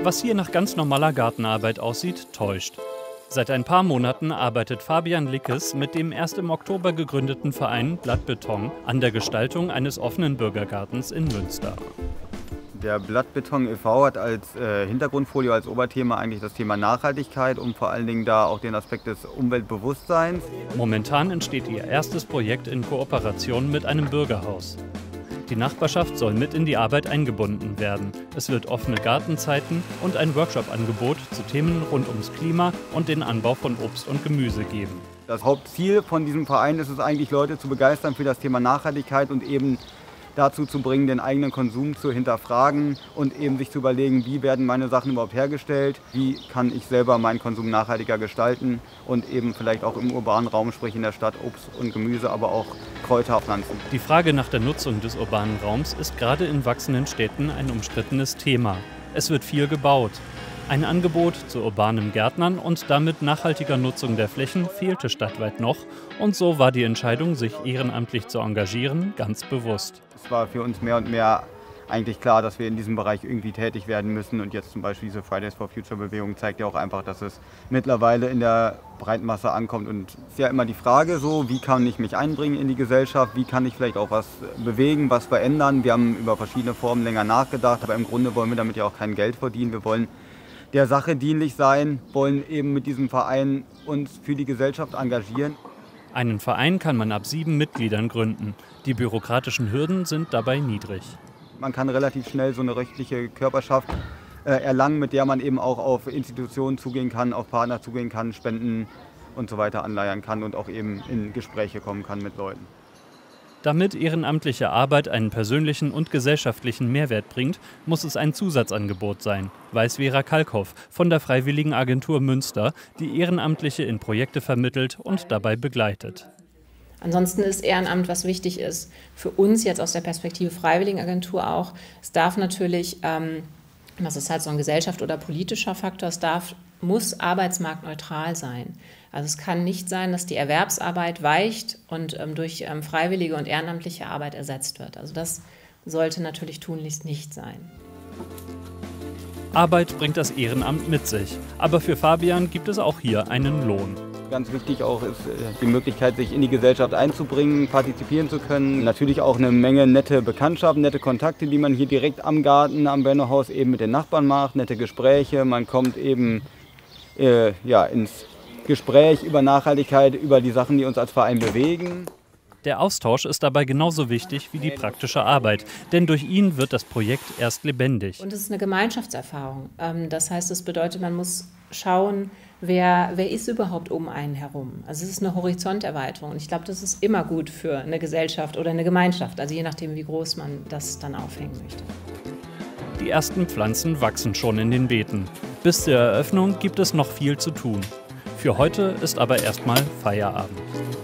Was hier nach ganz normaler Gartenarbeit aussieht, täuscht. Seit ein paar Monaten arbeitet Fabian Lickes mit dem erst im Oktober gegründeten Verein Blattbeton an der Gestaltung eines offenen Bürgergartens in Münster. Der Blattbeton e.V. hat als Hintergrundfolie, als Oberthema eigentlich das Thema Nachhaltigkeit und vor allen Dingen da auch den Aspekt des Umweltbewusstseins. Momentan entsteht ihr erstes Projekt in Kooperation mit einem Bürgerhaus. Die Nachbarschaft soll mit in die Arbeit eingebunden werden. Es wird offene Gartenzeiten und ein Workshop-Angebot zu Themen rund ums Klima und den Anbau von Obst und Gemüse geben. Das Hauptziel von diesem Verein ist es eigentlich, Leute zu begeistern für das Thema Nachhaltigkeit und eben dazu zu bringen, den eigenen Konsum zu hinterfragen und eben sich zu überlegen, wie werden meine Sachen überhaupt hergestellt, wie kann ich selber meinen Konsum nachhaltiger gestalten und eben vielleicht auch im urbanen Raum, sprich in der Stadt, Obst und Gemüse, aber auch Kräuter pflanzen. Die Frage nach der Nutzung des urbanen Raums ist gerade in wachsenden Städten ein umstrittenes Thema. Es wird viel gebaut. Ein Angebot zu urbanem Gärtnern und damit nachhaltiger Nutzung der Flächen fehlte stadtweit noch und so war die Entscheidung, sich ehrenamtlich zu engagieren, ganz bewusst. Es war für uns mehr und mehr eigentlich klar, dass wir in diesem Bereich irgendwie tätig werden müssen und jetzt zum Beispiel diese Fridays for Future Bewegung zeigt ja auch einfach, dass es mittlerweile in der breiten Masse ankommt und es ist ja immer die Frage so, wie kann ich mich einbringen in die Gesellschaft, wie kann ich vielleicht auch was bewegen, was verändern. Wir haben über verschiedene Formen länger nachgedacht, aber im Grunde wollen wir damit ja auch kein Geld verdienen. Wir wollen der Sache dienlich sein, wollen eben mit diesem Verein uns für die Gesellschaft engagieren. Einen Verein kann man ab 7 Mitgliedern gründen. Die bürokratischen Hürden sind dabei niedrig. Man kann relativ schnell so eine rechtliche Körperschaft erlangen, mit der man eben auch auf Institutionen zugehen kann, auf Partner zugehen kann, Spenden und so weiter anleiern kann und auch eben in Gespräche kommen kann mit Leuten. Damit ehrenamtliche Arbeit einen persönlichen und gesellschaftlichen Mehrwert bringt, muss es ein Zusatzangebot sein, weiß Vera Kalkhoff von der Freiwilligen Agentur Münster, die Ehrenamtliche in Projekte vermittelt und dabei begleitet. Ansonsten ist Ehrenamt, was wichtig ist, für uns jetzt aus der Perspektive Freiwilligenagentur auch. Es darf natürlich, das ist halt so ein gesellschaft- oder politischer Faktor, muss arbeitsmarktneutral sein. Also es kann nicht sein, dass die Erwerbsarbeit weicht und durch freiwillige und ehrenamtliche Arbeit ersetzt wird. Also das sollte natürlich tunlichst nicht sein. Arbeit bringt das Ehrenamt mit sich. Aber für Fabian gibt es auch hier einen Lohn. Ganz wichtig auch ist die Möglichkeit, sich in die Gesellschaft einzubringen, partizipieren zu können. Natürlich auch eine Menge nette Bekanntschaften, nette Kontakte, die man hier direkt am Garten, am Benno-Haus eben mit den Nachbarn macht, nette Gespräche. Man kommt eben ins Gespräch über Nachhaltigkeit, über die Sachen, die uns als Verein bewegen. Der Austausch ist dabei genauso wichtig wie die praktische Arbeit, denn durch ihn wird das Projekt erst lebendig. Und es ist eine Gemeinschaftserfahrung. Das heißt, es bedeutet, man muss schauen, wer ist überhaupt um einen herum. Also es ist eine Horizonterweiterung und ich glaube, das ist immer gut für eine Gesellschaft oder eine Gemeinschaft, also je nachdem, wie groß man das dann aufhängen möchte. Die ersten Pflanzen wachsen schon in den Beeten. Bis zur Eröffnung gibt es noch viel zu tun. Für heute ist aber erstmal Feierabend.